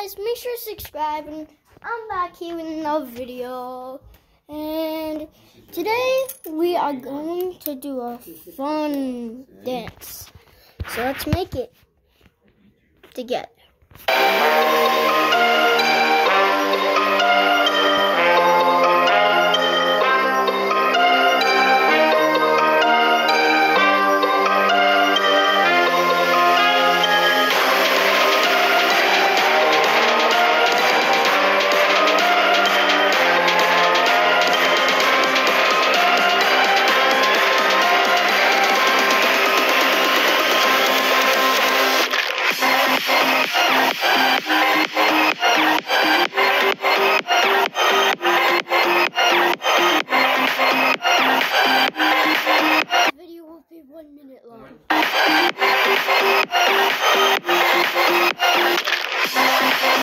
guys, make sure to subscribe, and I'm back here with another video. And today we are going to do a fun dance. So let's make it together.